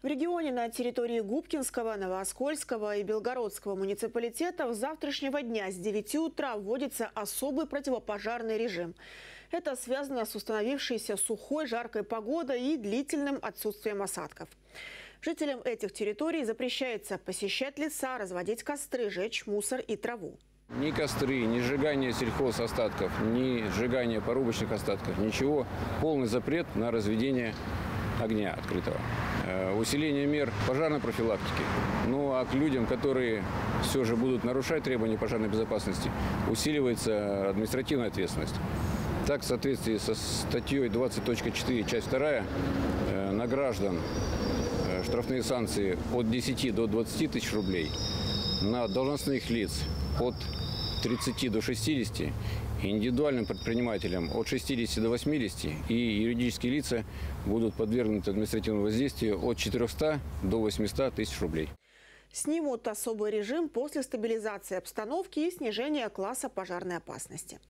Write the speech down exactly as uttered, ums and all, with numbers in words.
В регионе на территории Губкинского, Новооскольского и Белгородского муниципалитетов с завтрашнего дня с девяти утра вводится особый противопожарный режим. Это связано с установившейся сухой, жаркой погодой и длительным отсутствием осадков. Жителям этих территорий запрещается посещать леса, разводить костры, жечь мусор и траву. Ни костры, ни сжигание сельхозостатков, ни сжигание порубочных остатков, ничего. Полный запрет на разведение огня открытого. Усиление мер пожарной профилактики. Ну а к людям, которые все же будут нарушать требования пожарной безопасности, усиливается административная ответственность. Так, в соответствии со статьей двадцать точка четыре, часть вторая, на граждан штрафные санкции от десяти до двадцати тысяч рублей, на должностных лиц от тридцати до шестидесяти, индивидуальным предпринимателям от шестидесяти до восьмидесяти, и юридические лица будут подвергнуты административному воздействию от четырёхсот до восьмисот тысяч рублей. Снимут особый режим после стабилизации обстановки и снижения класса пожарной опасности.